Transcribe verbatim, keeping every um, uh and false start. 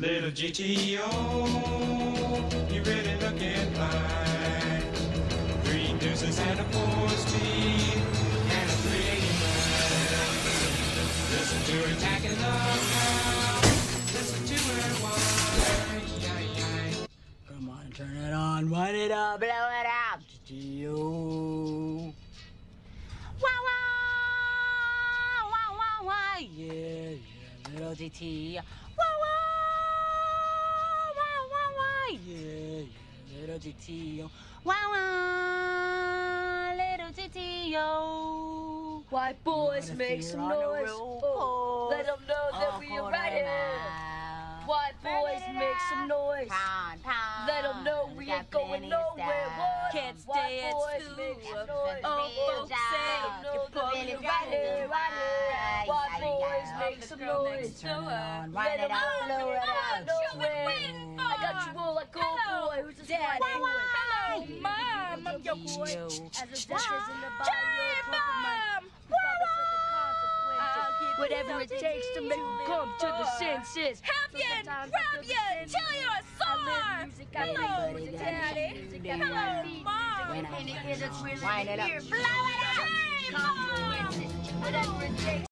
Little G T O, you really looking fine. Three deuces and a four speed and a three eighty-nine. Listen to her tacking up now. Listen to her whine. Come on, turn it on, wind it up, blow it out. G T O. Wow, wow, wow, wow, wow, yeah, yeah, little G T O. Wow, wow, wow, wow, wow, yeah, yeah, little G T O. Wow, wow, little G T O. White boys make some noise. Oh, let them know that we are ready. White boys make some noise. Pound, pound. Let them know we ain't going nowhere. What? Can't White stay at boys school. make some noise. Oh, folks say you're really right here, right here. White boys make some noise. Turn it on, Let wind it 'em up, know blow we're it out out. nowhere. I got you all like old boy. Who's this white boy? Hello, Mom. I'm your boy. As a death is in the body, Hey, you're Mom. whatever it takes to make them come to the senses. Help you, grab you, till you're sore. Hello, Daddy. Hello, Mom. Wind it up. Blow it out. Whatever it takes.